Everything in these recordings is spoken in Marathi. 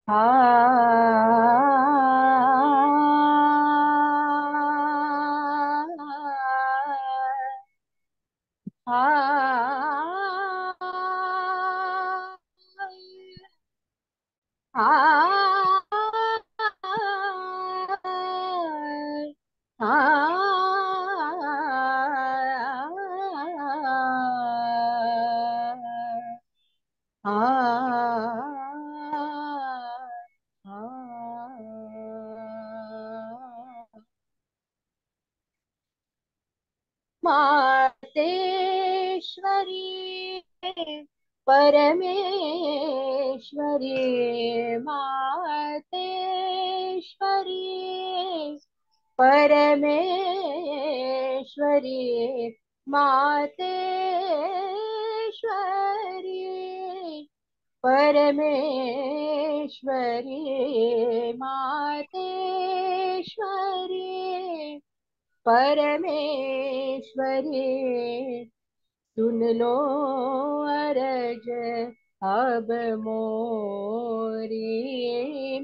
हा हा हा मातेश्वरी परमेश्वरी मातेश्वरी परमेश्वरी मातेश्वरी परमेश्वरी मातेश्वरी परमेश्वरी सुन लो अरज अब मोरी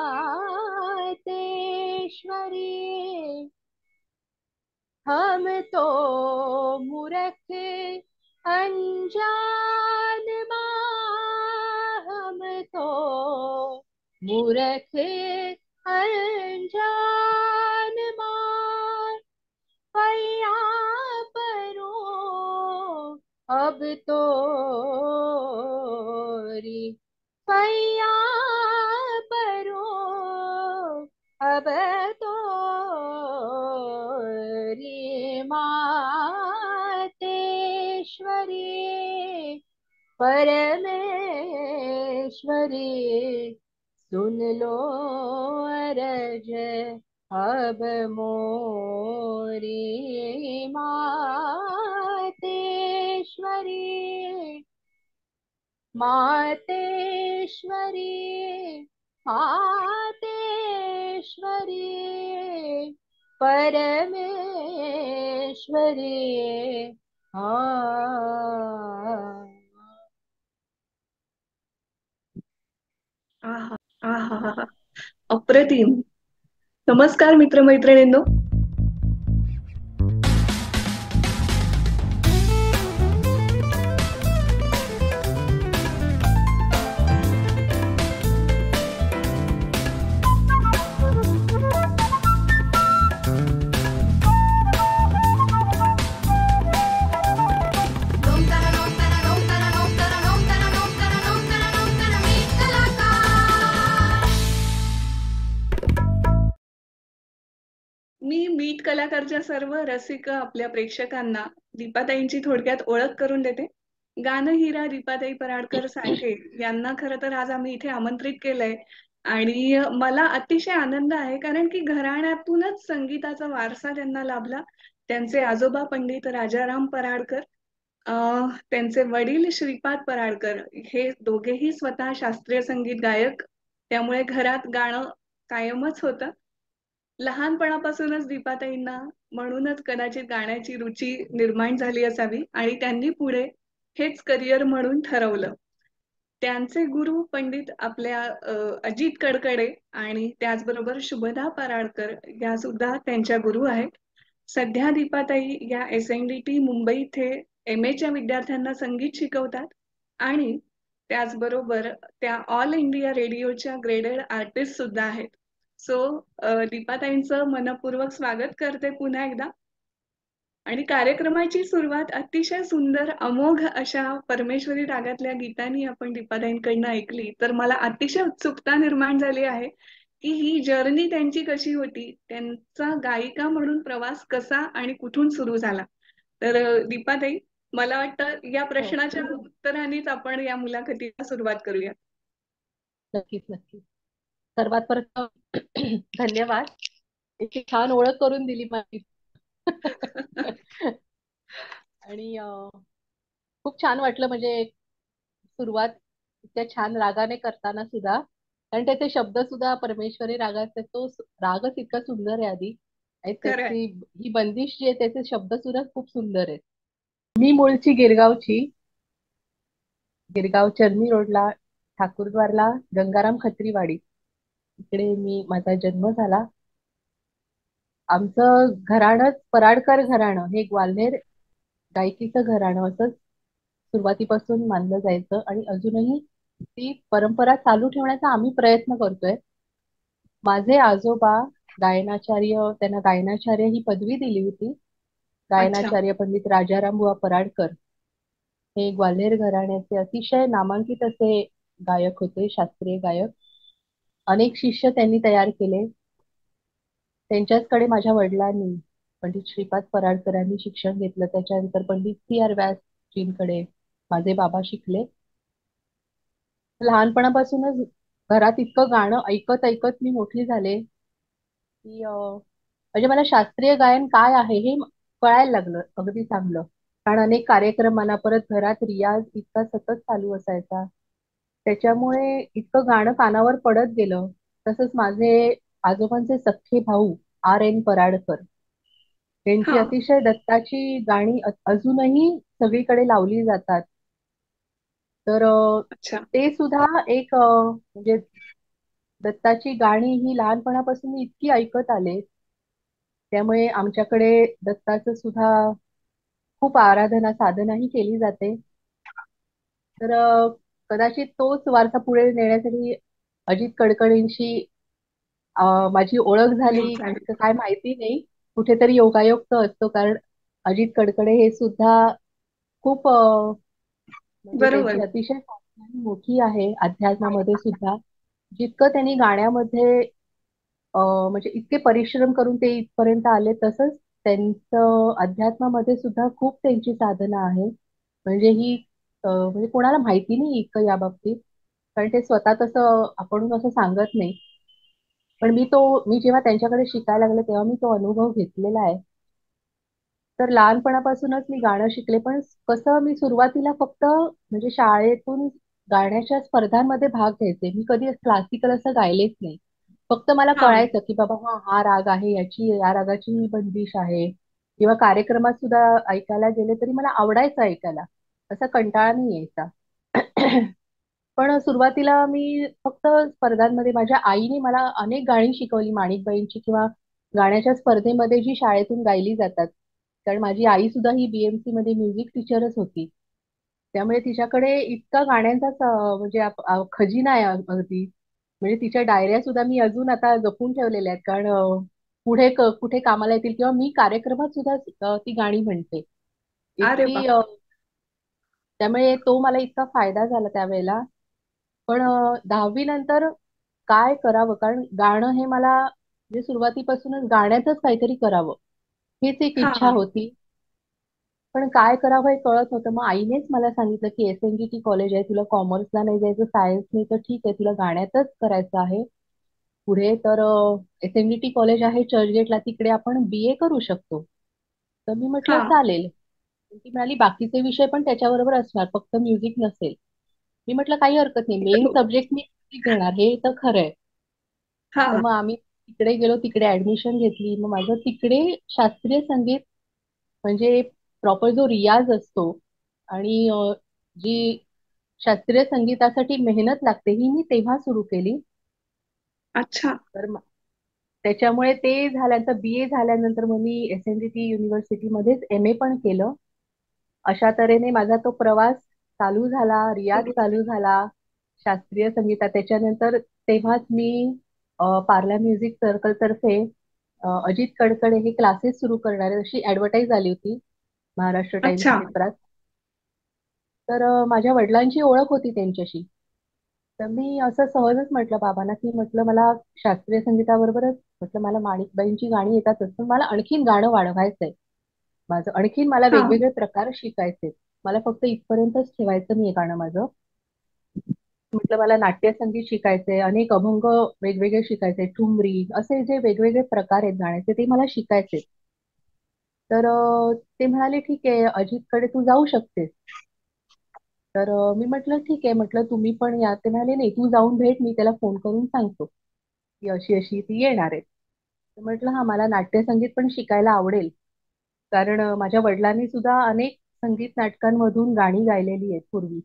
मातेश्वरी। हम तो मूर्ख अनजान माँ, हम तो मूर्ख अनजान माँ, पैया परो अब तो री पैया परो अब तो री मातेश्वरी परमेश्वरी सुन लो अरज अब मोरी मातेश्वरी मातेश्वरी मातेश्वरी परमेश्वरी। हाँ आहा आहा हा. अप्रतिम. नमस्कार मित्रमैत्रिणींनो. मी मीठ कलाकारच्या सर्व रसिक आपल्या प्रेक्षकांना दीपाताईंची थोडक्यात ओळख करून देते. गानहिरा दीपाताई पराडकर साळके यांना खरं तर आज आम्ही इथे आमंत्रित केलंय आणि मला अतिशय आनंद आहे कारण की घराण्यातूनच संगीताचा वारसा त्यांना लाभला. त्यांचे आजोबा पंडित राजाराम पराडकर, त्यांचे वडील श्रीपाद पराडकर हे दोघेही स्वतः शास्त्रीय संगीत गायक. त्यामुळे घरात गाणं कायमच होतं. लहानपणापासूनच दीपाताईंना म्हणूनच कदाचित गाण्याची रुची निर्माण झाली असावी आणि त्यांनी पुढे हेच करिअर म्हणून ठरवलं. त्यांचे गुरु पंडित आपल्या अजित कडकडे आणि त्याचबरोबर शुभदा पराडकर या सुद्धा त्यांच्या गुरु आहेत. सध्या दीपाताई या SNDT मुंबई इथे MA च्या विद्यार्थ्यांना संगीत शिकवतात आणि त्याचबरोबर त्या ऑल इंडिया रेडिओच्या ग्रेडेड आर्टिस्ट सुद्धा आहेत. सो दीपाताईंचं मनपूर्वक स्वागत करते पुन्हा एकदा आणि कार्यक्रमाची सुरुवात अतिशय सुंदर अमोघ अशा परमेश्वरी रागातल्या गीतांनी आपण दीपाताईंकडनं ऐकली तर मला अतिशय उत्सुकता निर्माण झाली आहे की ही जर्नी त्यांची कशी होती, त्यांचा गायिका म्हणून प्रवास कसा आणि कुठून सुरू झाला. तर दीपाताई, मला वाटतं या हो प्रश्नाच्या उत्तरानेच आपण या मुलाखतीला सुरुवात करूया. नक्कीच नक्कीच. सर्वात प्रथम धन्यवाद. इतकी छान ओळख करून दिली माझी. आणि खूप छान वाटलं म्हणजे सुरुवात इतक्या छान रागाने करताना सुद्धा, कारण त्याचे शब्द सुद्धा परमेश्वरी रागाचे, तो रागच इतका सुंदर आहे आधी आणि खरंय. त्याची ही बंदिश जी आहे त्याचे शब्द सुद्धा खूप सुंदर आहेत. मी मूळची गिरगावची, गिरगाव चर्नी रोडला ठाकूरद्वारला गंगाराम खत्रीवाडी इकडे माझा जन्म झाला. आमचं घराणंच पराडकर घराणं हे ग्वाल्हेर गायकीचं घराणं असं सुरुवातीपासून मानलं जायचं आणि अजूनही ती परंपरा चालू ठेवण्याचा आम्ही प्रयत्न करतोय. माझे आजोबा गायनाचार्य, त्यांना गायनाचार्य ही पदवी दिली होती. अच्छा. गायनाचार्य पंडित राजाराम बुवा पराडकर हे ग्वाल्हेर घराण्याचे अतिशय नामांकित असे गायक होते, शास्त्रीय गायक. अनेक शिष्य त्यांनी तयार केले. त्यांच्याचकडे माझ्या वडिलांनी पंडित श्रीपाद पराडकरांनी शिक्षण घेतलं. त्याच्यानंतर पंडित सी आर व्यासजींकडे माझे बाबा शिकले. लहानपणापासूनच घरात इतकं गाणं ऐकत ऐकत मी मोठी झाले की म्हणजे मला शास्त्रीय गायन काय आहे हे कळायला लागलं अगदी चांगलं. कारण अनेक कार्यक्रमांना परत घरात रियाज इतका सतत चालू असायचा. त्याच्यामुळे इतकं गाणं कानावर पडत गेलं. तसंच माझे आजोबांचे सख्खे भाऊ आर एन पराडकर त्यांची हा. अतिशय दत्ताची गाणी अजूनही सगळीकडे लावली जातात. तर अच्छा. ते सुद्धा एक म्हणजे दत्ताची गाणी ही लहानपणापासून मी इतकी ऐकत आले. त्यामुळे आमच्याकडे दत्ताचं सुद्धा खूप आराधना साधनाही केली जाते. तर कदाचित तोच वारसा पुढे नेण्यासाठी अजित कडकडींशी माझी ओळख झाली झाले. का काय माहिती नाही. कुठेतरी योगायोग तर असतो, कारण अजित कडकडे हे सुद्धा खूप म्हणजे त्यांची बरोबर. अतिशय साधना मोठी आहे अध्यात्मामध्ये सुद्धा. जितकं त्यांनी गाण्यामध्ये म्हणजे इतके परिश्रम करून ते इथपर्यंत आले, तसंच त्यांचं अध्यात्मामध्ये सुद्धा खूप त्यांची साधना आहे. म्हणजे ही म्हणजे कोणाला माहिती नाही इतकं या बाबतीत, कारण ते स्वतः तसं आपण असं सांगत नाही. पण मी जेव्हा त्यांच्याकडे शिकायला लागले तेव्हा मी तो अनुभव घेतलेला आहे. तर लहानपणापासूनच मी गाणं शिकले, पण कसं मी सुरुवातीला फक्त म्हणजे शाळेतून गाण्याच्या स्पर्धांमध्ये भाग घ्यायचे. मी कधी क्लासिकल असं गायलेच नाही. फक्त मला हा. कळायचं की बाबा हा राग आहे, या रागाची ही बंदिश आहे. किंवा कार्यक्रमात सुद्धा ऐकायला गेले तरी मला आवडायचं ऐकायला, असा कंटाळा नाही यायचा. पण सुरुवातीला मी फक्त स्पर्धांमध्ये माझ्या आईने मला अनेक गाणी शिकवली माणिकबाईंची, किंवा गाण्याच्या स्पर्धेमध्ये जी शाळेतून गायली जातात. कारण माझी आई सुद्धा ही बीएमसी मध्ये म्युझिक टीचरच होती. त्यामुळे तिच्याकडे इतका गाण्यांचा म्हणजे खजिना आहे अगदी. म्हणजे तिच्या डायऱ्या सुद्धा मी अजून आता जपून ठेवलेल्या आहेत, कारण पुढे कुठे कामाला येतील, किंवा मी कार्यक्रमात सुद्धा ती गाणी म्हणते अरे इतकी. वा. त्यामुळे तो मला इतका फायदा झाला त्यावेळेला. पण 10वी नंतर काय करावं, कारण गाणं हे मला म्हणजे सुरुवातीपासूनच गाण्यातच काहीतरी करावं हीच एक हा. इच्छा होती. पण काय करावं हे कळत नव्हतं. मग आईनेच मला सांगितलं की एसएनडीटी कॉलेज आहे, तुला कॉमर्सला नाही जायचं, सायन्स नाही तर ठीक आहे, तुला गाण्यातच करायचं आहे पुढे. तर एसएनडीटी कॉलेज आहे चर्चगेटला, तिकडे आपण बीए करू शकतो. तर मी हा. म्हटलं चालेल. ती म्हणाली बाकीचे विषय पण त्याच्याबरोबर असणार, फक्त म्युझिक नसेल. मी म्हटलं काही हरकत नाही, मेन सब्जेक्ट मी म्युझिक घेणार हे तर खरं आहे. हा. तर मग आम्ही तिकडे गेलो, तिकडे ऍडमिशन घेतली. मग माझं तिकडे शास्त्रीय संगीत म्हणजे प्रॉपर जो रियाज असतो आणि जी शास्त्रीय संगीतासाठी मेहनत लागते ही मी तेव्हा सुरू केली. अच्छा. तर त्याच्यामुळे ते झाल्यानंतर बीए झाल्यानंतर मग मी एसएनडीटी युनिव्हर्सिटीमध्येच एमए पण केलं. अशा तऱ्हेने माझा तो प्रवास चालू झाला, रियाज चालू झाला शास्त्रीय संगीतात. त्याच्यानंतर तेव्हाच मी पार्ला म्युझिक सर्कल तर्फे अजित कडकडे हे क्लासेस सुरू करणारे अशी ऍडव्हर्टाईज आली होती महाराष्ट्र टाइम्स अच्छा. पेपरात. तर माझ्या वडिलांची ओळख होती त्यांच्याशी. तर मी असं सहजच म्हटलं बाबांना की म्हटलं मला शास्त्रीय संगीताबरोबरच म्हटलं मला माणिकबाईंची गाणी येतातच, पण मला आणखीन गाणं वाढवायचंय. माझं आणखीन मला हा. वेगवेगळे प्रकार शिकायचे. मला फक्त इथपर्यंतच ठेवायचं नाही गाणं माझं. म्हटलं मला नाट्यसंगीत शिकायचंय, अनेक अभंग वेगवेगळे शिकायचे, ठुमरी असे जे वेगवेगळे प्रकार आहेत गाण्याचे ते मला शिकायचे. तर ते म्हणाले ठीक आहे अजितकडे तू जाऊ शकतेस. तर मी म्हटलं ठीक आहे, म्हटलं तुम्ही पण या. ते म्हणाले नाही तू जाऊन भेट, मी त्याला फोन करून सांगतो की अशी अशी ती येणार आहे. तर म्हटलं हा मला नाट्यसंगीत पण शिकायला आवडेल, कारण माझ्या वडिलांनी सुद्धा अनेक संगीत नाटकांमधून गाणी गायलेली आहेत पूर्वी.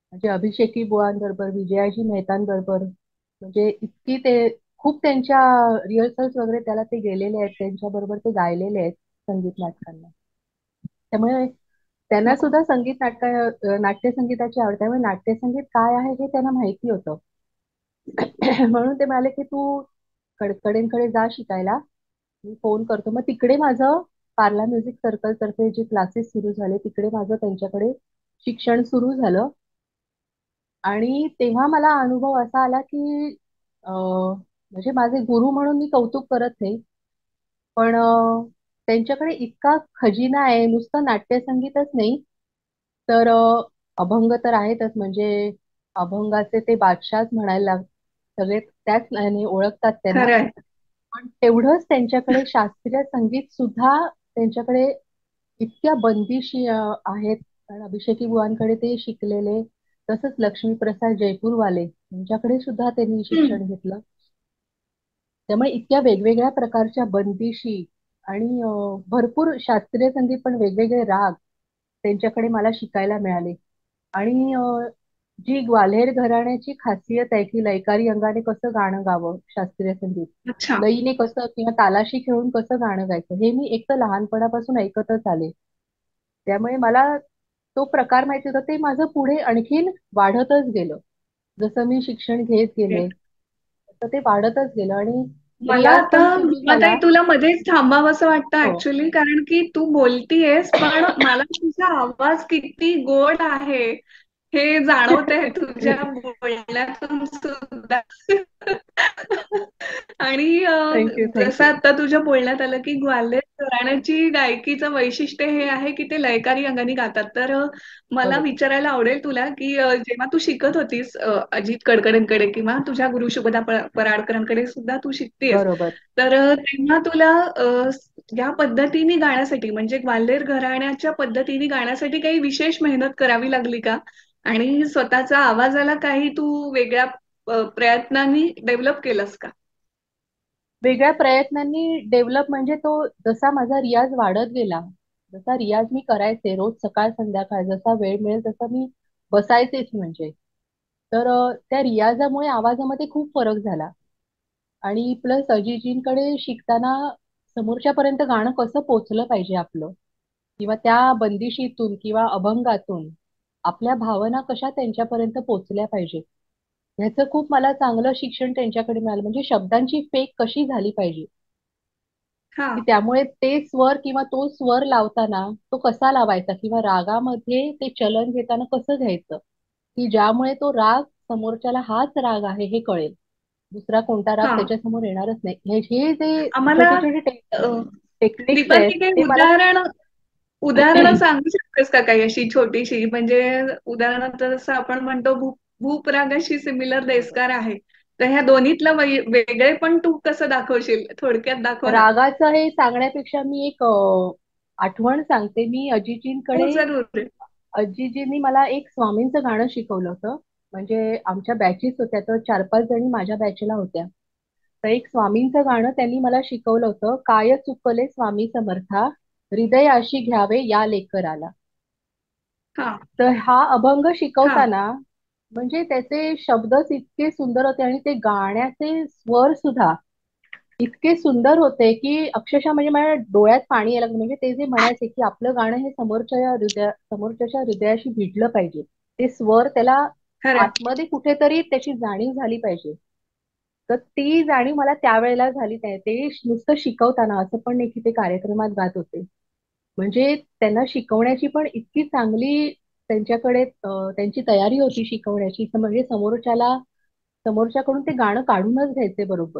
म्हणजे अभिषेकी बुवांबरोबर, विजयाजी मेहतांबरोबर, म्हणजे इतकी ते खूप त्यांच्या रिहर्सल्स वगैरे त्याला ते गेलेले आहेत, त्यांच्या बरोबर ते गायलेले आहेत संगीत नाटकांना. त्यामुळे त्यांना हो. सुद्धा संगीत नाट्यसंगीताची आवड, त्यामुळे नाट्यसंगीत काय आहे हे त्यांना माहिती होतं. म्हणून ते म्हणाले की तू कडकडेंकडे जा शिकायला, मी फोन करतो. मग तिकडे माझं पार्ला म्युझिक सर्कल तर्फे जे क्लासेस सुरू झाले तिकडे माझं त्यांच्याकडे शिक्षण सुरू झालं. आणि तेव्हा मला अनुभव असा आला की म्हणजे माझे गुरु म्हणून मी कौतुक करत नाही, पण त्यांच्याकडे इतका खजिना आहे, नुसतं नाट्यसंगीतच नाही तर अभंग तर आहेतच. म्हणजे अभंगाचे ते बादशाहच म्हणायला सगळे त्याच नावाने ओळखतात त्यांना. खरंय. पण तेवढंच त्यांच्याकडे शास्त्रीय संगीत सुद्धा त्यांच्याकडे इतक्या बंदिशी आहेत. कारण अभिषेकी बुवांकडे ते शिकलेले, तसंच लक्ष्मीप्रसाद जयपूरवाले यांच्याकडे सुद्धा त्यांनी हम्म. शिक्षण घेतलं. त्यामुळे इतक्या वेगवेगळ्या प्रकारच्या बंदिशी आणि भरपूर शास्त्रीय संगीत पण वेगवेगळे राग त्यांच्याकडे मला शिकायला मिळाले. आणि जी ग्वाल्हेर घराण्याची खासियत आहे की लयकारी अंगाने कसं गाणं गावं शास्त्रीय संगीत, अच्छा. लयीने कसं किंवा तालाशी खेळून कसं गाणं गायचं, हे मी एक तर लहानपणापासून ऐकतच आले. त्यामुळे मला तो प्रकार माहिती होता, ते माझं पुढे आणखीन वाढतच गेलं. जसं मी शिक्षण घेत गेले तर ते वाढतच गेलं आणि मला रियाज आता पण सुरू भीमाताई झाला. तुला मध्येच थांबावंसं वाटतं हो. ऍक्च्युली, कारण की तू बोलतीयस पण मला तुझा आवाज किती गोड आहे हे जाणवतंय तुझ्या बोलण्यातून सुद्धा. आणि थँक्यू जसं थँक्यू. आता तुझ्या बोलण्यात आलं की ग्वाल्हेर घराण्याची गायकीचं वैशिष्ट्य हे आहे की ते लयकारी अंगाने गातात. तर मला बरोबर. विचारायला आवडेल तुला की जेव्हा तू शिकत होतीस अजित कडकडेंकडे किंवा तुझ्या गुरु शुभदा पराडकरांकडे सुद्धा तू शिकतेस, बरोबर. तर तेव्हा तुला या पद्धतीने गाण्यासाठी म्हणजे ग्वाल्हेर घराण्याच्या पद्धतीने गाण्यासाठी काही विशेष मेहनत करावी लागली का? आणि स्वतःचा आवाजाला काही तू वेगळ्या प्रयत्नांनी डेव्हलप केलंस का? वेगळ्या प्रयत्नांनी डेव्हलप म्हणजे तो जसा माझा रियाज वाढत गेला, जसा रियाज मी करायचे रोज सकाळ संध्याकाळ, जसा वेळ मिळेल तसा मी बसायचेच म्हणजे. तर त्या रियाजामुळे आवाजामध्ये खूप फरक झाला. आणि प्लस अजिजींकडे शिकताना समोरच्यापर्यंत गाणं कसं पोचलं पाहिजे आपलं, किंवा त्या बंदिशीतून किंवा अभंगातून आपल्या भावना कशा त्यांच्यापर्यंत पोचल्या पाहिजे, ह्याचं खूप मला चांगलं शिक्षण त्यांच्याकडे मिळालं. म्हणजे शब्दांची फेक कशी झाली पाहिजे, हा. की त्यामुळे ते स्वर किंवा तो स्वर लावताना तो कसा लावायचा किंवा रागामध्ये ते चलन घेताना कसं घ्यायचं, की ज्यामुळे तो राग समोरच्याला हाच राग आहे हे कळेल, दुसरा कोणता राग हा. त्याच्यासमोर येणारच नाही. हे जे आम्हाला छोटे छोटे अ, टेक्निक्स आहेत दीपाली काही ते मला. उदाहरणं सांगू शकतेस का काही अशी छोटीशी, म्हणजे उदाहरणार्थ जसं आपण म्हणतो भूप रागाशी सिमिलर बरोबर. देशकार आहे, तर ह्या दोन्हीतलं वेगळे पण तू कसं दाखवशील थोडक्यात दाखव ना. रागाचं हे सांगण्यापेक्षा मी एक आठवण सांगते. मी हो, अजिजींकडे, जरूर. अजिजींनी मला एक स्वामींचं गाणं शिकवलं होतं. म्हणजे आमच्या बॅचेस होत्या तर 4-5 जणी माझ्या बॅचला होत्या. तर एक स्वामींचं गाणं त्यांनी मला शिकवलं होतं, काय चुकले स्वामी समर्था, हृदयाशी घ्यावे या लेकराला. हा. तर हा अभंग हा. शिकवताना म्हणजे त्याचे शब्दच इतके सुंदर होते आणि ते गाण्याचे स्वर सुद्धा इतके सुंदर होते की अक्षरशः म्हणजे माझ्या डोळ्यात पाणी यायला लागलं. म्हणजे ते जे म्हणायचे की आपलं गाणं हे समोरच्याच्या हृदयाशी भिडलं पाहिजे, ते स्वर त्याला खरंय. आतमध्ये कुठेतरी त्याची जाणीव झाली पाहिजे. तर ती जाणीव मला त्यावेळेला झाली नाही. ते नुसतं शिकवताना असं पण नाही की ते कार्यक्रमात गात होते. म्हणजे त्यांना शिकवण्याची पण इतकी चांगली त्यांच्याकडे त्यांची तयारी होती शिकवण्याची. म्हणजे समोरच्याकडून ते गाणं काढूनच घ्यायचे बरोबर.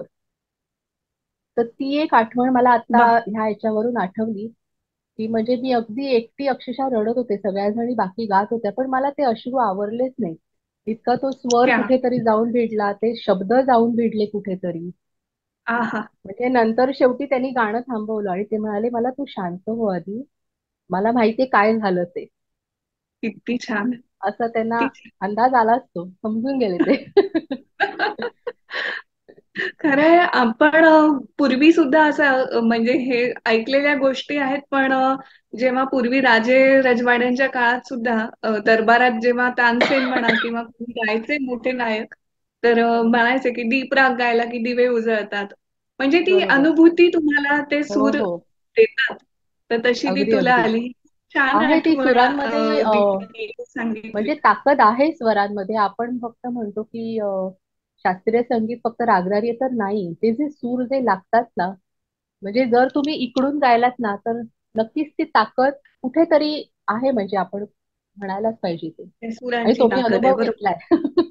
तर ती एक आठवण मला आता वा. ह्या याच्यावरून आठवली, की म्हणजे मी अगदी एकटी अक्षरशः रडत होते. सगळ्या जणी बाकी गात होत्या पण मला ते अश्रू आवरलेच नाही. इतका तो स्वर क्या. कुठेतरी जाऊन भिडला, ते शब्द जाऊन भिडले कुठेतरी. आहा. म्हणजे नंतर शेवटी त्यांनी गाणं थांबवलं आणि ते म्हणाले, मला तू शांत हो आधी, मला माहितीये काय झालं ते. किती छान. असं त्यांना किती अंदाज आलाच, तो समजून गेले ते. छान. खरंय आपण पूर्वी सुद्धा असं म्हणजे हे ऐकलेल्या गोष्टी आहेत पण जेव्हा पूर्वी राजे रजवाड्यांच्या काळात सुद्धा दरबारात जेव्हा तानसेन म्हणा किंवा कोणी गायचे मोठे नायक तर बरोबर. म्हणायचे की दीपराग गायला की दिवे उजळतात. म्हणजे ती बरोबर. अनुभूती तुम्हाला ते हो सूर हो. देतात. तर तशी ती अगदी तुला अगदी. आली. छान आहे ती आठवण सुरांमध्ये दीपाने सांगितली. म्हणजे ताकद आहे स्वरांमध्ये. आपण फक्त म्हणतो की शास्त्रीय संगीत फक्त रागरारी तर नाही. ते जे सूर जे लागतात ना, म्हणजे जर तुम्ही इकडून गायलात ना, तर नक्कीच ती ताकद कुठेतरी आहे, म्हणजे आपण म्हणायलाच पाहिजे ते. त्या आणि सुरांची तो मी ताकद आहे अनुभव बरोबर. घेतलाय.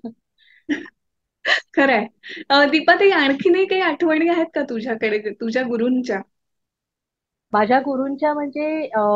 खरंय. दीपाताई आणखीनही काही आठवणी आहेत का तुझ्याकडे तुझ्या गुरूंच्या? माझ्या गुरूंच्या म्हणजे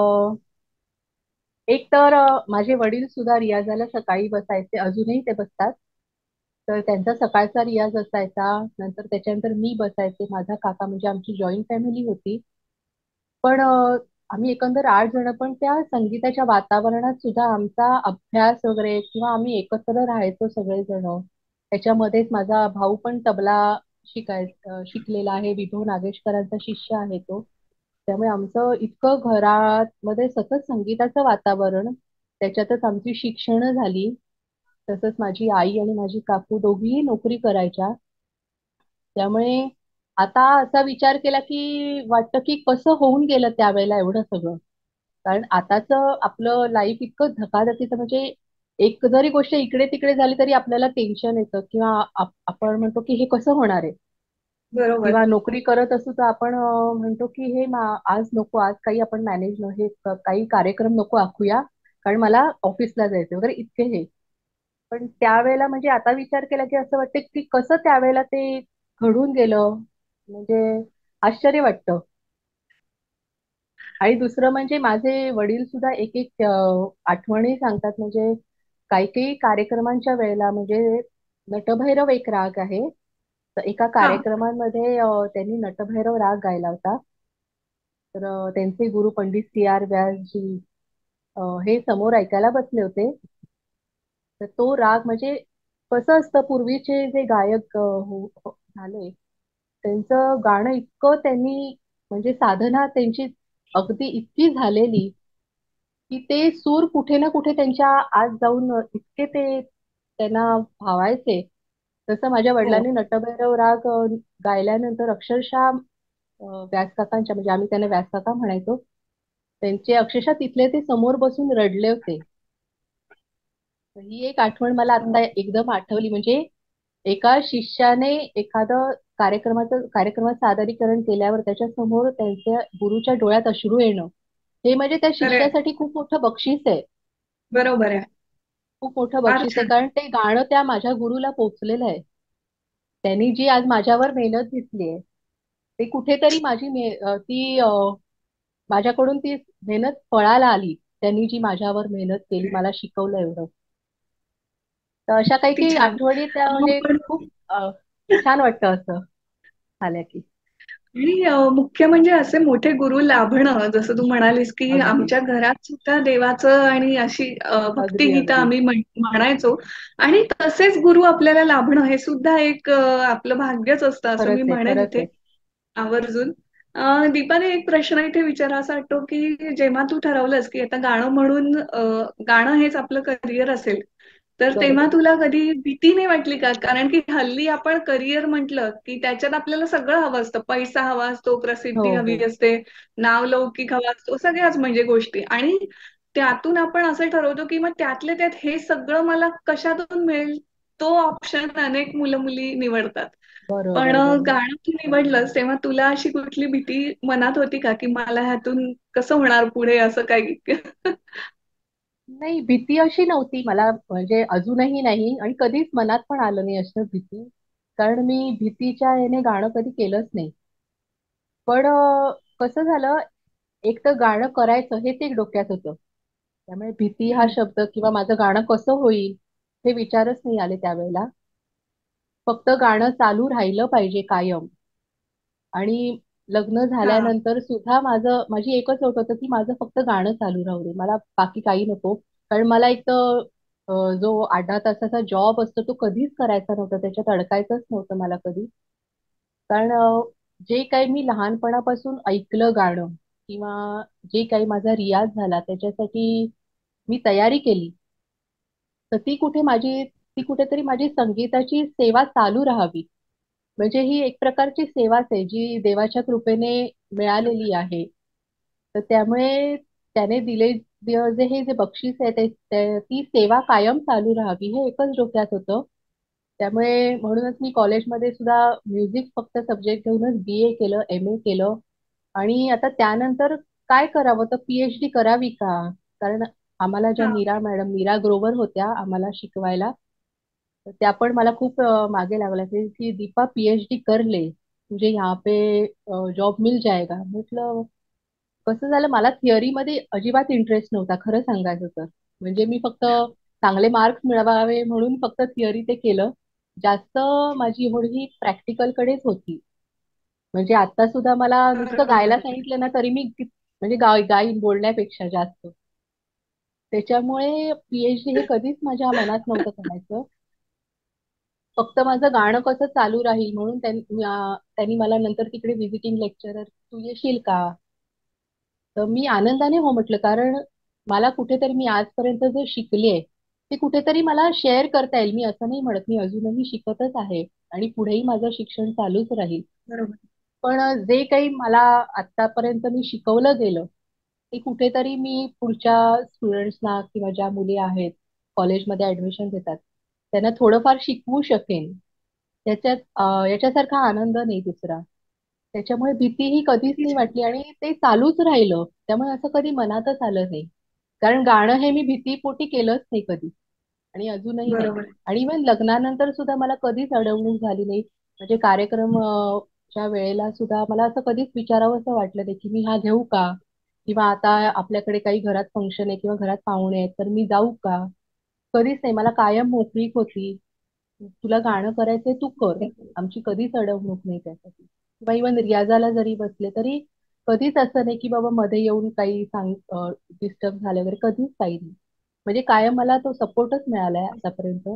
एक तर माझे वडील सुद्धा रियाजाला सकाळी बसायचे, अजूनही ते बसतात. तर त्यांचा सकाळचा रियाज असायचा. नंतर त्याच्यानंतर मी बसायचे, माझा काका, म्हणजे आमची जॉईंट फॅमिली होती. पण आम्ही एकंदर 8 जण, पण त्या संगीताच्या वातावरणात सुद्धा आमचा अभ्यास वगैरे, किंवा आम्ही एकत्र राहायचो सगळेजण. त्याच्यामध्येच माझा भाऊ पण तबला शिकलेला आहे, विभू नागेशकरांचा शिष्य आहे तो. त्यामुळे आमचं इतकं घरात मध्ये सतत संगीताचं वातावरण, त्याच्यातच आमची शिक्षणं झाली. तसंच माझी आई आणि माझी काकू दोघीही नोकरी करायच्या. त्यामुळे आता असा विचार केला की वाटतं की कसं होऊन गेलं त्यावेळेला एवढं सगळं. कारण आताच आपलं लाईफ इतकं धकाधकीचं, म्हणजे एक जरी गोष्ट इकडे तिकडे झाली तरी आपल्याला टेन्शन येतं, किंवा आपण म्हणतो की हे कसं होणार आहे. बरोबर. किंवा नोकरी करत असू तर आपण म्हणतो की आज नको, आज काही आपण मॅनेज न हे काही कार्यक्रम नको आखूया, कारण मला ऑफिसला जायचं वगैरे इतके हे. पण त्यावेळेला म्हणजे आता विचार केला की असं वाटतं की कसं त्यावेळेला ते घडून गेलं, म्हणजे आश्चर्य वाटतं. आणि दुसरं म्हणजे माझे वडील सुद्धा एक एक आठवणी सांगतात. म्हणजे काही काही कार्यक्रमांच्या वेळेला, म्हणजे नटभैरव एक राग आहे, तर एका हा. कार्यक्रमांमध्ये त्यांनी नटभैरव राग गायला होता. तर त्यांचे गुरु पंडित C.R. व्यासजी हे समोर ऐकायला बसले होते. तर तो राग म्हणजे कसं असतं, पूर्वीचे जे गायक झाले, त्यांचं गाणं इतकं त्यांनी, म्हणजे साधना त्यांची अगदी इतकी झालेली की ते सूर कुठे ना कुठे त्यांच्या आत जाऊन इतके ते त्यांना भावायचे. तसं माझ्या हो. वडिलांनी नटभैरव राग गायल्यानंतर अक्षरशः व्यासकाकांच्या, म्हणजे आम्ही त्यांना व्यासकाका म्हणायचो, त्यांचे अक्षरशः तिथले ते समोर बसून रडले होते. तर ही एक आठवण मला आता एकदम आठवली. म्हणजे एका शिष्याने एखादं कार्यक्रमात सादरीकरण केल्यावर त्याच्या समोर त्यांच्या गुरुच्या डोळ्यात अश्रू येणं, हे म्हणजे त्या खरंय. शिष्यासाठी खूप मोठं बक्षीस आहे. बरोबर आहे. खूप मोठं फार बक्षीस आहे, छान. कारण ते गाणं त्या माझ्या गुरुला पोचलेलं आहे. त्यांनी जी आज माझ्यावर मेहनत घेतली आहे, ते कुठेतरी माझ्याकडून ती मेहनत फळाला आली. त्यांनी जी माझ्यावर मेहनत केली, मला शिकवलं एवढं. तर अशा काही किती काही छान. आठवणी त्या, म्हणजे पण खूप छान वाटतं असं झाल्या की. आणि मुख्य म्हणजे असे मोठे गुरु लाभणं जसं तू म्हणालीस की अगदी आमच्या घरात सुद्धा देवाचं आणि अशी अगदी भक्तिगीतं अगदी. आम्ही म्हणायचो आणि तसेच गुरु आपल्याला लाभणं हे सुद्धा एक आपलं भाग्यच असतं असं मी खरंच आहे, म्हणेन खरंच इथे आहे. आवर्जून. दीपाने एक प्रश्न इथे विचारावा वाटतो की जेव्हा तू ठरवलंस की आता गाणं म्हणून गाणं हेच आपलं करिअर असेल तर तेव्हा बरोबर. तुला कधी भीती नाही वाटली का? कारण की हल्ली आपण करिअर म्हटलं की त्याच्यात आपल्याला सगळं हवं असतं. पैसा हवा असतो, हो प्रसिद्धी हवी हो. असते, नावलौकिक हवा असतो, सगळ्याच म्हणजे गोष्टी. आणि त्यातून आपण असं ठरवतो की मग त्यातल्या त्यात हे सगळं मला कशातून मिळेल? तो ऑप्शन अनेक मुलं-मुली निवडतात. पण बरोबर बरोबर. गाणं तू निवडलंस तेव्हा तुला अशी कुठली भीती मनात होती का की मला ह्यातून कसं होणार पुढे असं काही? नाही, भीती अशी नव्हती मला, म्हणजे अजूनही नाही, आणि कधीच मनात पण आलं नाही असं भीती. कारण मी भीतीच्या याने गाणं कधी केलंच नाही. पण कसं झालं, एक तर गाणं करायचं हेच एक डोक्यात होतं. त्यामुळे भीती हा हं. शब्द किंवा माझं गाणं कसं होईल हे विचारच नाही आले त्यावेळेला. फक्त गाणं चालू राहिलं पाहिजे कायम. आणि लग्न हां. झाल्यानंतर सुद्धा माझी एकच अट होतं की माझं फक्त गाणं चालू राहू दे, मला बाकी काही नको. कारण मला एक तर जो 8-10 तासाचा जॉब असतो तो कधीच करायचा नव्हता, त्याच्यात अडकायचंच नव्हतं मला कधी. कारण जे काही मी लहानपणापासून ऐकलं गाणं किंवा जे काही माझा रियाज झाला त्याच्यासाठी मी तयारी केली, तर ती कुठेतरी माझी संगीताची सेवा चालू राहावी. म्हणजे ही एक प्रकारची सेवाच आहे जी देवाच्या कृपेने मिळालेली आहे. तर त्यामुळे त्याने जे हे जे बक्षीस आहे ती सेवा कायम चालू राहावी हे एकच डोक्यात होतं. त्यामुळे म्हणूनच मी कॉलेजमध्ये सुद्धा म्युझिक फक्त सब्जेक्ट घेऊनच BA केलं, MA केलं. आणि आता त्यानंतर काय करावं, तर PhD करावी का? कारण आम्हाला ज्या हा. नीरा ग्रोवर होत्या आम्हाला शिकवायला, तर त्या पण मला खूप मागे लागल्या की दीपा PhD कर ले, तुझे यहाँ पे जॉब मिल जाएगा. म्हटलं कसं झालं, मला थिअरीमध्ये अजिबात इंटरेस्ट नव्हता खरं सांगायचं तर. म्हणजे मी फक्त चांगले मार्क्स मिळवावे म्हणून फक्त थिअरी ते केलं. जास्त माझी ओढ ही प्रॅक्टिकल कडेच होती. म्हणजे आता सुद्धा मला नुसतं गायला बरोबर. सांगितलं ना तरी म्हणजे गाईन बोलण्यापेक्षा जास्त. त्याच्यामुळे PhD हे कधीच माझ्या मनात नव्हतं करायचं. फक्त माझं गाणं कसं चालू राहील म्हणून त्यांनी मला नंतर तिकडे व्हिजिटिंग लेक्चरर, तू येशील का? तर मी आनंदाने हो म्हटलं, कारण मला कुठेतरी मी आजपर्यंत जे शिकले ते कुठेतरी मला शेअर करता येईल. मी असं नाही म्हणत, मी अजूनही शिकतच आहे आणि पुढेही माझं शिक्षण चालूच राहील. बरोबर. पण जे काही मला आतापर्यंत मी शिकवलं गेलं ते कुठेतरी मी पुढच्या स्टुडंट्सना किंवा ज्या मुली आहेत कॉलेजमध्ये ऍडमिशन घेतात त्यांना थोडंफार शिकवू शकेन. याच्यासारखा आनंद नाही दुसरा. त्याच्यामुळे भीती ही कधीच नाही वाटली आणि ते चालूच राहिलं. त्यामुळे असं कधी मनातच आलं नाही. कारण गाणं हे मी भीतीपोटी केलंच नाही कधी आणि अजूनही नाही. बरोबर. आणि इव्हन लग्नानंतर सुद्धा मला कधीच अडवणूक झाली नाही. म्हणजे च्या वेळेला सुद्धा मला असं कधीच विचारावंसं वाटलं नाही की मी हा घेऊ का, किंवा आता आपल्याकडे काही घरात फंक्शन आहे किंवा घरात पाहुणे आहेत तर मी जाऊ का. कधीच नाही, मला कायम मोकळीक होती. तुला गाणं करायचंय तू कर, आमची कधीच अडवणूक नाही त्यासाठी. किंवा इव्हन रियाजाला जरी बसले तरी कधीच असं नाही की बाबा मध्ये येऊन काही डिस्टर्ब झालं वगैरे, कधीच काही नाही. म्हणजे कायम मला तो सपोर्टच मिळालाय आतापर्यंत.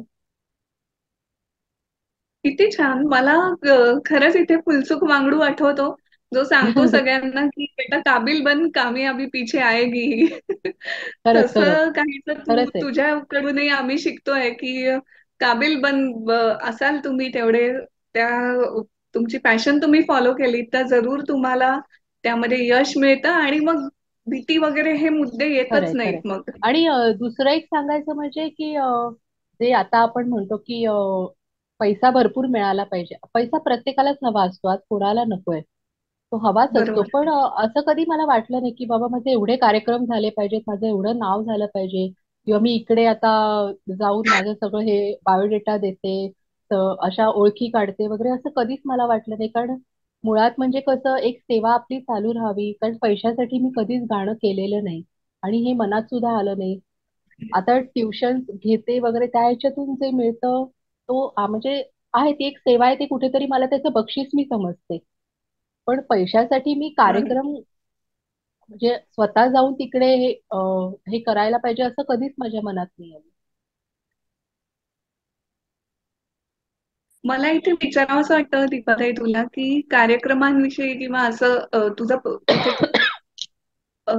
किती छान. मला खरंच इथे फुलचूक वांगडू आठवतो, जो सांगतो सगळ्यांना की बेटा काबिल बन, कामयाबी पीछे आएगी. खरंच खरंच तसं काहीच खरंच आहे. तुझ्याकडूनही आम्ही शिकतोय की काबिल असाल तुम्ही तेवढे, त्या तुमची पॅशन तुम्ही फॉलो केली तर जरूर तुम्हाला त्यामध्ये यश मिळतं आणि मग भीती वगैरे हे मुद्दे येतच खरंय खरंय. नाहीत मग. आणि दुसरं एक सांगायचं म्हणजे की जे आता आपण म्हणतो की पैसा भरपूर मिळाला पाहिजे. पैसा प्रत्येकालाच हवा असतो, आज कोणाला नकोय. तो हवाच असतो. बरोबर. पण असं कधी मला वाटलं नाही की बाबा माझे एवढे कार्यक्रम झाले पाहिजेत, माझं एवढं नाव झालं पाहिजे, किंवा मी इकडे आता जाऊन माझं सगळं हे बायोडेटा देते, अशा ओळखी काढते वगैरे, असं कधीच मला वाटलं नाही. कारण मुळात म्हणजे कसं, एक सेवा आपली चालू राहावी. कारण पैशासाठी मी कधीच गाणं केलेलं नाही आणि हे मनात सुद्धा आलं नाही. आता ट्युशन घेते वगैरे त्या ह्याच्यातून जे मिळतं तो म्हणजे आहे, ती एक सेवा आहे. ती कुठेतरी मला त्याचं बक्षीस मी समजते. पण पैशासाठी मी बरोबर. कार्यक्रम म्हणजे स्वतः जाऊन तिकडे हे करायला पाहिजे असं कधीच माझ्या मनात नाही आलं. मला इथे विचारावंसं वाटतं दीपाताई तुला की कार्यक्रमांविषयी किंवा असं तुझं इथे अ,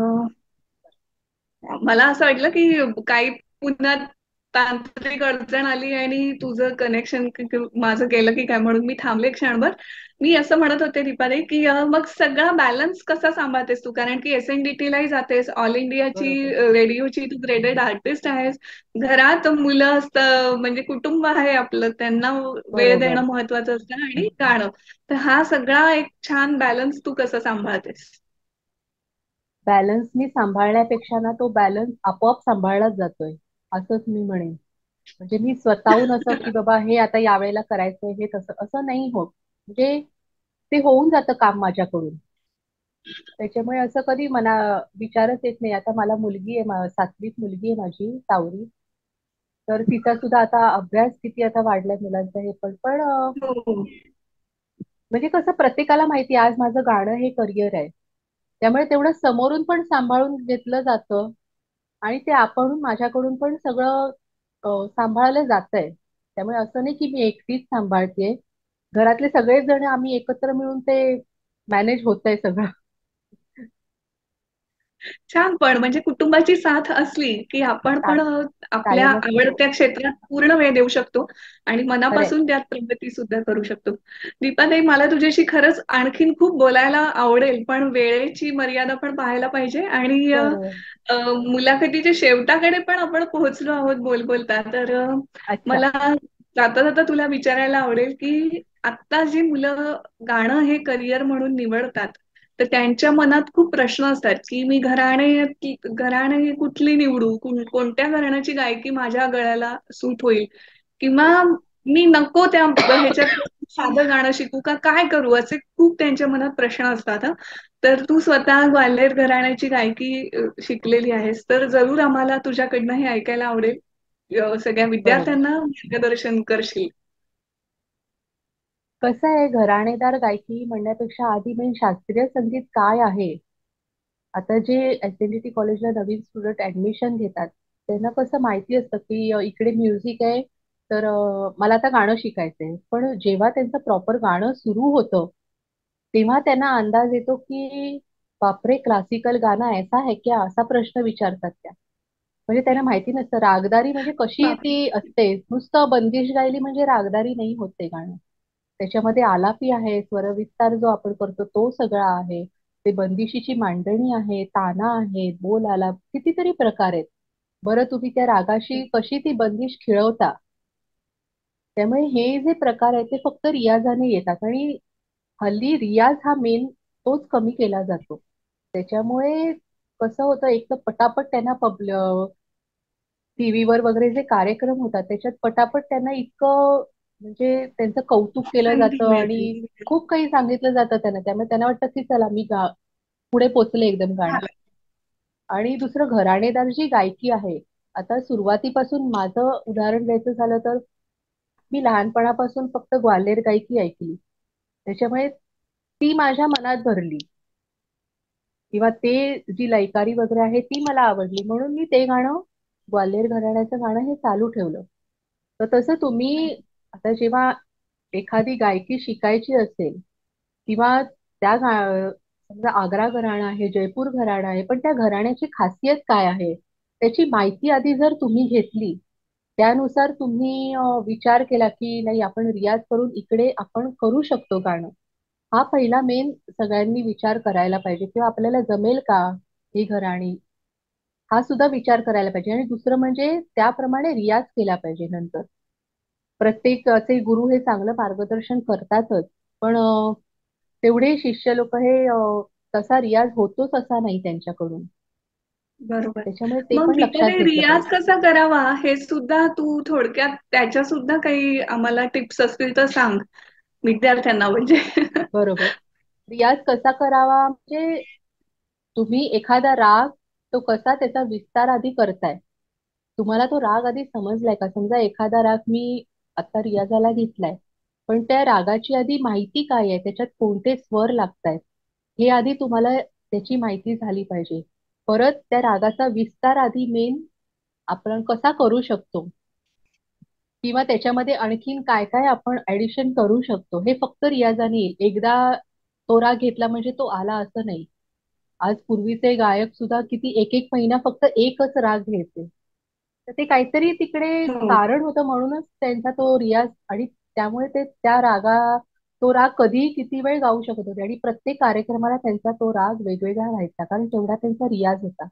मला असं वाटलं की काही पुन्हा तांत्रिक अडचण आली आणि तुझं कनेक्शन माझं गेलं की काय, म्हणून मी थांबले क्षणभर. मी असं म्हणत होते दीपाताई की मग सगळा बॅलन्स कसा सांभाळतेस तू, कारण की SNDT लाही जातेस, ऑल इंडियाची बरोबर रेडिओची तू ग्रेडेड आर्टिस्ट आहेस, घरात मुलं असतं म्हणजे कुटुंब आहे आपलं, त्यांना वेळ बरोबर. देणं महत्वाचं असतं आणि गाणं. तर हा सगळा एक छान बॅलन्स तू कसं सांभाळतेस? बॅलन्स मी सांभाळण्यापेक्षा ना तो बॅलन्स आपोआप सांभाळलाच जातोय असंच मी म्हणेन. म्हणजे मी स्वतःहून असं की बाबा हे आता यावेळेला करायचंय हे तसं असं नाही होत. म्हणजे ते होऊन जातं काम माझ्याकडून. त्याच्यामुळे असं कधी मना विचारच येत नाही. आता मला मुलगी आहे, 7वीत मुलगी आहे माझी सावरी. तर तिचा सुद्धा आता अभ्यास किती आता वाढलाय मुलांचा, हे पण हो. म्हणजे कसं प्रत्येकाला माहिती आहे आज माझं गाणं हे करिअर आहे. त्यामुळे तेवढं समोरून पण सांभाळून घेतलं जातं आणि ते आपण माझ्याकडून पण सगळं सांभाळलं जातंय. त्यामुळे असं नाही की मी एकटीच सांभाळतेय. घरातले सगळेच जण आम्ही एकत्र मिळून ते मॅनेज होतंय सगळं. छान. पण म्हणजे कुटुंबाची साथ असली की आपण पण चा- आपल्या कायमच हो. आवडत्या क्षेत्रात पूर्ण वेळ देऊ शकतो आणि खरंय. मनापासून त्यात प्रगती सुद्धा करू शकतो. दीपाताई, मला तुझ्याशी खरंच आणखीन खूप बोलायला आवडेल, पण वेळेची मर्यादा पण पाहायला पाहिजे आणि बरोबर. मुलाखतीच्या शेवटाकडे पण आपण पोहोचलो आहोत बोलता. तर अच्छा. मला जाता जाता तुला विचारायला आवडेल की आता जी मुलं गाणं हे करिअर म्हणून निवडतात, तर त्यांच्या मनात खूप प्रश्न असतात की मी घराणे कुठली निवडू, कोणत्या घराण्याची गायकी माझ्या गळ्याला सूट होईल, किंवा मी नको त्या ह्याच्यात साधं गाणं शिकू का, काय करू, असे खूप त्यांच्या मनात प्रश्न असतात हं. तर तू स्वतः ग्वाल्हेर घराण्याची गायकी शिकलेली आहेस, तर जरूर आम्हाला तुझ्याकडनं हे ऐकायला आवडेल. सगळ्या बरोबर. विद्यार्थ्यांना मार्गदर्शन करशील. कसं आहे, घराणेदार गायकी म्हणण्यापेक्षा आधी मेन शास्त्रीय संगीत काय आहे. आता जे एसएनडीटी कॉलेजला नवीन स्टुडंट ऍडमिशन घेतात, त्यांना कसं माहिती असतं की इकडे म्युझिक आहे, तर मला आता गाणं शिकायचंय. पण जेव्हा त्यांचं प्रॉपर गाणं सुरू होतं, तेव्हा त्यांना अंदाज येतो की बापरे, क्लासिकल गाणं ऐसा है क्या, असा प्रश्न विचारतात त्या. म्हणजे त्यांना माहिती नसतं रागदारी म्हणजे कशी बापरे. ती असते. नुसतं बंदिश गायली म्हणजे रागदारी नाही होत ते गाणं. त्याच्यामध्ये आलापी आहे, स्वरविस्तार जो आपण करतो तो सगळा आहे. ते बंदिशीची मांडणी आहे, ताना आहे, बोल आलाप, कितीतरी प्रकार आहेत. बरं, तुम्ही त्या रागाशी कशी ती बंदिश खिळवता. त्यामुळे हे जे प्रकार आहेत ते फक्त रियाजाने येतात, आणि हल्ली रियाज हा मेन तोच कमी केला जातो. त्याच्यामुळे कसं होतं, एक तर पटापट त्यांना टीव्हीवर वगैरे जे कार्यक्रम होतात त्याच्यात पटापट त्यांना इतकं म्हणजे त्यांचं कौतुक केलं संधी जातं मिळते. आणि खूप काही सांगितलं जातं त्यांना. त्यामुळे त्यांना वाटतं की चला मी पुढे पोचले एकदम गाण्यात. आणि दुसरं, घराणेदार जी गायकी आहे, आता सुरुवातीपासून माझं उदाहरण द्यायचं झालं तर मी लहानपणापासून फक्त ग्वाल्हेर गायकी ऐकली. त्याच्यामुळे ती माझ्या मनात भरली, किंवा ते जी लयकारी वगैरे आहे ती मला आवडली, म्हणून मी ते गाणं, ग्वाल्हेर घराण्याचं गाणं हे चालू ठेवलं. तर तसं तुम्ही आता जेव्हा एखादी गायकी शिकायची असेल, किंवा त्या समजा आग्रा घराणा आहे, जयपूर घराणा आहे, पण त्या घराण्याची खासियत काय आहे त्याची माहिती आधी जर तुम्ही घेतली, त्यानुसार तुम्ही विचार केला की नाही, आपण रियाज करून इकडे आपण करू शकतो गाणं, हा पहिला मेन सगळ्यांनी विचार करायला पाहिजे. किंवा आपल्याला जमेल का ही घराणी, हा सुद्धा विचार करायला पाहिजे. आणि दुसरं म्हणजे त्याप्रमाणे रियाज केला पाहिजे नंतर. प्रत्येकाचे गुरु हे चांगलं मार्गदर्शन करतातच, पण तेवढे शिष्य लोक हे तसा रियाज होतोच असा नाही त्यांच्याकडून. बरोबर. त्याच्यामुळे ते मग पण लक्षात दीपाताई, घेतलं रियाज पाहिजे. कसा करावा हे सुद्धा तू थोडक्यात त्याच्या सुद्धा काही आम्हाला टिप्स असतील तर सांग, विद्यार्थ्यांना म्हणजे. बरोबर. रियाज कसा करावा म्हणजे, तुम्ही एखादा राग, तो कसा त्याचा विस्तार आधी करताय. तुम्हाला तो राग आधी समजलाय का? समजा एखादा राग मी आता रियाजाला घेतलाय, पण त्या रागाची आधी माहिती काय आहे, त्याच्यात कोणते स्वर लागतायत, हे आधी तुम्हाला त्याची माहिती झाली पाहिजे. परत त्या रागाचा विस्तार आधी मेन आपण कसा करू शकतो, किंवा त्याच्यामध्ये आणखीन काय काय आपण ऍडिशन करू शकतो, हे फक्त रियाजाने येईल. एकदा तो राग घेतला म्हणजे तो आला असं नाही. आज पूर्वीचे गायक सुद्धा किती एक एक महिना फक्त एकच राग घ्यायचे. तर ते काहीतरी तिकडे हो. कारण होतं, म्हणूनच त्यांचा तो रियाज, आणि त्यामुळे ते त्या तो राग कधी किती वेळ गाऊ शकत होते, आणि प्रत्येक कार्यक्रमाला त्यांचा तो राग वेगवेगळा राहायचा, कारण तेवढा त्यांचा रियाज होता.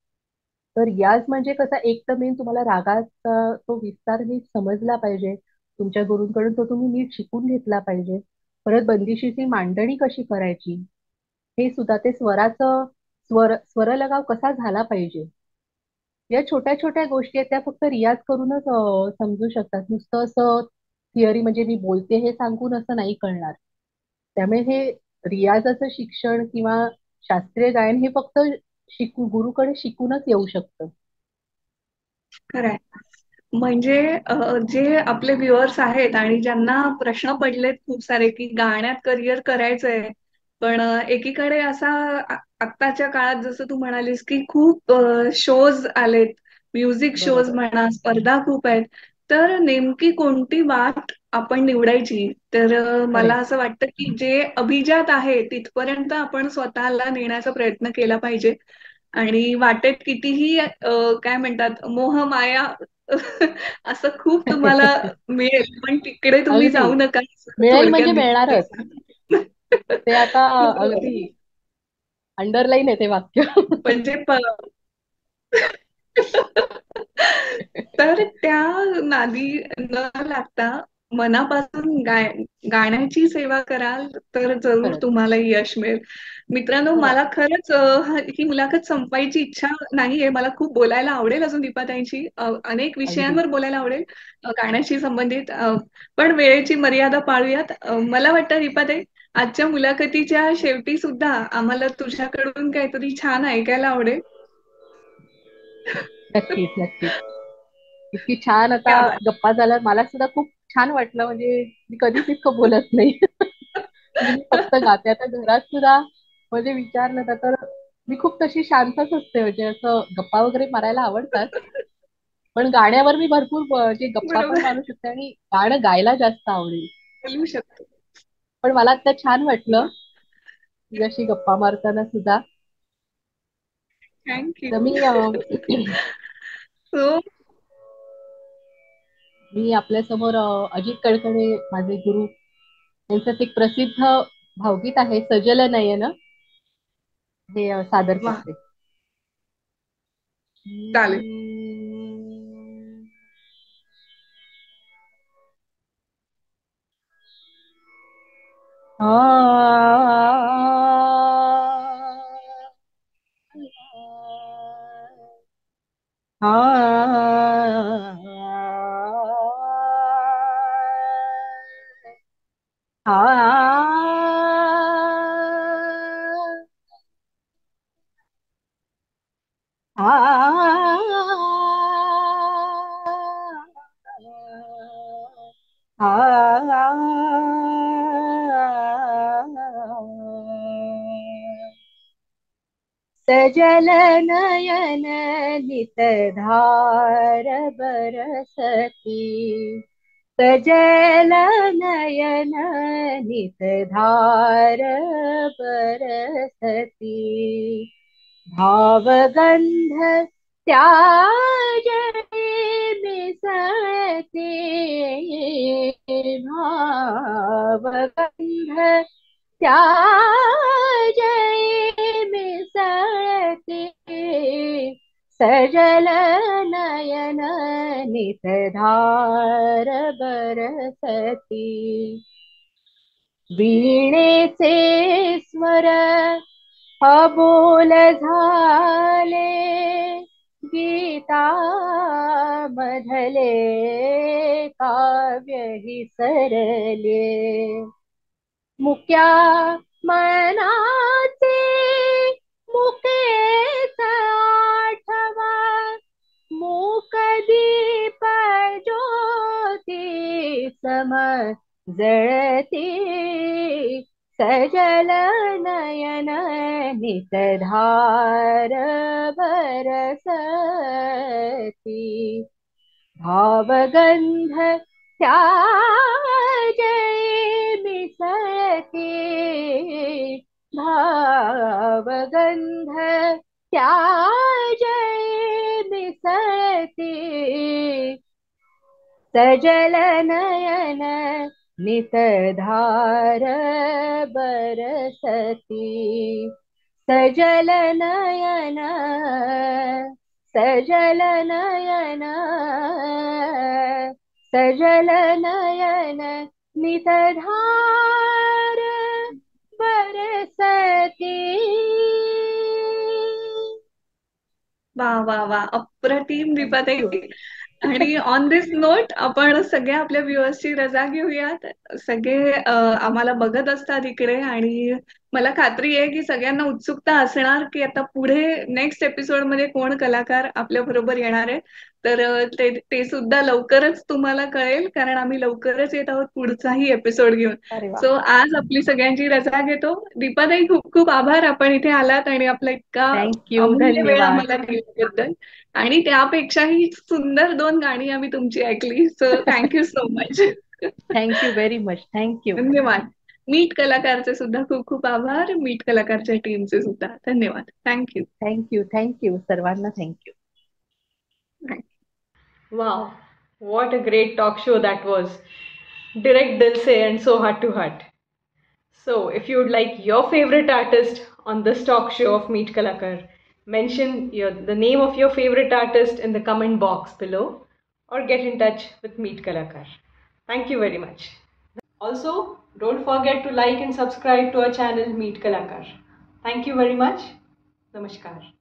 तर रियाज म्हणजे कसा, एक तर मेन तुम्हाला रागाचा तो विस्तार नीट समजला पाहिजे. तुमच्या गुरूंकडून तो तुम्ही नीट शिकून घेतला पाहिजे. परत बंदिशीची मांडणी कशी करायची, हे सुद्धा, ते स्वर लगाव कसा झाला पाहिजे, या छोट्या छोट्या गोष्टी आहेत, त्या फक्त रियाज करूनच समजू शकतात. नुसतं असं थिअरी म्हणजे मी बोलते हे सांगून असं नाही कळणार. त्यामुळे हे रियाजाचं शिक्षण किंवा शास्त्रीय गायन हे फक्त गुरुकडे शिकूनच येऊ शकतं. खरंय. म्हणजे जे आपले व्ह्युअर्स आहेत आणि ज्यांना प्रश्न पडलेत खूप सारे की गाण्यात करिअर करायचंय, पण एकीकडे असा आत्ताच्या काळात जसं तू म्हणालीस की खूप शोज आलेत, म्युझिक शोज बरोबर. म्हणा, स्पर्धा खूप आहेत. तर नेमकी कोणती वाट आपण निवडायची? तर मला खरंय. असं वाटतं की जे अभिजात आहे तिथपर्यंत आपण स्वतःला नेण्याचा प्रयत्न केला पाहिजे. आणि वाटेत कितीही काय म्हणतात मोह माया असं खूप तुम्हाला मिळेल, पण तिकडे तुम्ही अगदी. जाऊ नका असं मिळेल थोडक्यात म्हणजे दीपाताई मिळणारच. सांगतात. ते आता हो. अगदी अंडरलाईन आहे ते वाक्य. म्हणजे तर त्या नादी न लागता मनापासून गाण्याची सेवा कराल तर जरूर खरंच. तुम्हाला यश मिळेल. मित्रांनो, खरंय. मला खरंच ही मुलाखत संपवायची इच्छा नाहीये. मला खूप बोलायला आवडेल अजून दीपाताईंशी. अनेक अगदी. विषयांवर बोलायला आवडेल गाण्याशी संबंधित. पण वेळेची मर्यादा पाळूयात. मला वाटतं दीपाताई, आजच्या मुलाखतीच्या शेवटी सुद्धा आम्हाला तुझ्याकडून काहीतरी छान ऐकायला आवडेल. नक्कीच, नक्कीच. इतकी छान आता क्या बात. गप्पा झाल्या, मला सुद्धा खूप छान वाटलं. म्हणजे मी कधीच इतकं बोलत नाही. म्हणजे मी फक्त गाते. आता घरात सुद्धा म्हणजे विचारलं ना तर मी खूप तशी शांतच असते. म्हणजे असं गप्पा वगैरे मारायला आवडतात. पण गाण्यावर मी भरपूर म्हणजे गप्पा पण बरोबर. मारू शकते आणि गाणं गायला जास्त आवडेल. बोलू शकतो. पण मला आता छान वाटलं वाह! तुझ्याशी गप्पा मारताना सुद्धा. थँक तर यू. हो. मी आपल्या समोर अजित कडकडे माझे गुरु यांचं एक प्रसिद्ध भावगीत आहे सजल नयन, हे सादर वाह! करते. चालेल. आ सजल नयन नित धार बरसती, सजल नयन नित धार बरसती, भावगंध त्याजळी मिसळते, भावगंध त्याजळी मिसळते, सजल नयन नितधार बरसती, वीणेचे स्वर अबोल झाले, गीता मधले काव्य विसरले, मुक्या मनाचे मुकेच आठवा, मूक दीप ज्योती सम जळती, सजल नयन नितधार बरसती, भावगंध त्याजळी मिसळती, भावगंध त्याजळी मिसळती, सजल नयन नितधार बरसती, सजल नयन, सजल नयन, सजल नयन नितधार बरसती. वा वा वा, अप्रतिम दीपाताई. थँक्यू. आणि ऑन दिस नोट आपण सगळ्या आपल्या व्ह्युअर्सची रजा घेऊयात. सगळे आम्हाला बघत असतात इकडे आणि मला खात्री आहे की सगळ्यांना उत्सुकता असणार की आता पुढे नेक्स्ट एपिसोड मध्ये कोण कलाकार आपल्या बरोबर येणार आहे. तर ते ते सुद्धा लवकरच तुम्हाला कळेल, कारण आम्ही लवकरच येत आहोत पुढचाही एपिसोड घेऊन. अरे वा. सो आज आपली सगळ्यांची रजा घेतो. दीपाताई, खूप खूप आभार, आपण इथे आलात आणि आपला इतका थँक्यू, अमूल्य वेळ धन्यवाद. आम्हाला दिल्याबद्दल. आणि त्यापेक्षाही सुंदर 2 गाणी आम्ही तुमची ऐकली. So thank you so much. Thank you very much. Thank you. धन्यवाद. मीट कलाकारचे सुद्धा खूप खूप आभार. मीट कलाकारच्या टीमचे सुद्धा धन्यवाद. थँक्यू. थँक्यू सर्वांना thank you. Wow, what a great talk show that was. Direct dil se and so heart to heart. So, if you would like your favorite artist on this talk show of Meet Kalakar, mention the name of your favorite artist in the comment box below or get in touch with Meet Kalakar. Thank you very much. Also, don't forget to like and subscribe to our channel Meet Kalakar. Thank you very much. Namaskar.